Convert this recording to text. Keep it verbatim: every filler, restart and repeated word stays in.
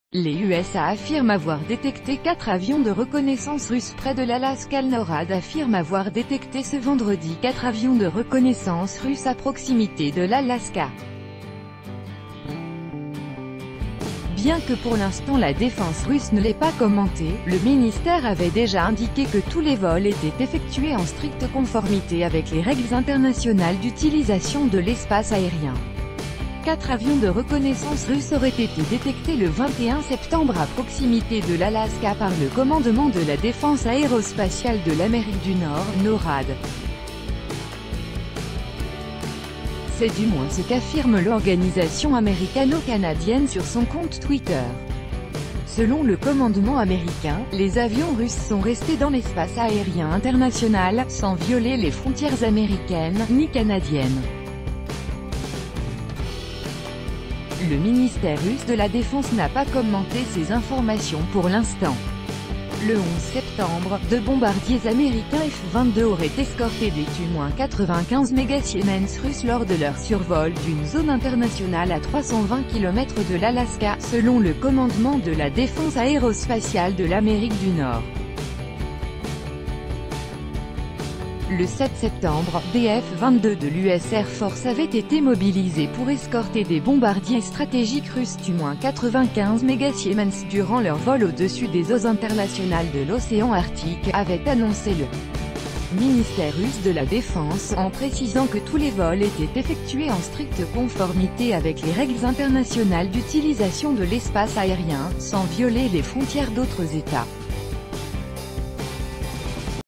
Les U S A affirment avoir détecté quatre avions de reconnaissance russes près de l'Alaska. Le NORAD affirme avoir détecté ce vendredi quatre avions de reconnaissance russes à proximité de l'Alaska. Bien que pour l'instant la défense russe ne l'ait pas commenté, le ministère avait déjà indiqué que tous les vols étaient effectués en stricte conformité avec les règles internationales d'utilisation de l'espace aérien. Quatre avions de reconnaissance russes auraient été détectés le vingt et un septembre à proximité de l'Alaska par le commandement de la défense aérospatiale de l'Amérique du Nord, NORAD. C'est du moins ce qu'affirme l'organisation américano-canadienne sur son compte Twitter. Selon le commandement américain, les avions russes sont restés dans l'espace aérien international, sans violer les frontières américaines, ni canadiennes. Le ministère russe de la Défense n'a pas commenté ces informations pour l'instant. Le onze septembre, deux bombardiers américains F vingt-deux auraient escorté des Tu quatre-vingt-quinze Mégasiemens russes lors de leur survol d'une zone internationale à trois cent vingt kilomètres de l'Alaska, selon le commandement de la défense aérospatiale de l'Amérique du Nord. Le sept septembre, des F vingt-deux de l'U S Air Force avaient été mobilisés pour escorter des bombardiers stratégiques russes Tu quatre-vingt-quinze Mégasiemens durant leur vol au-dessus des eaux internationales de l'océan Arctique, avait annoncé le ministère russe de la Défense, en précisant que tous les vols étaient effectués en stricte conformité avec les règles internationales d'utilisation de l'espace aérien, sans violer les frontières d'autres États.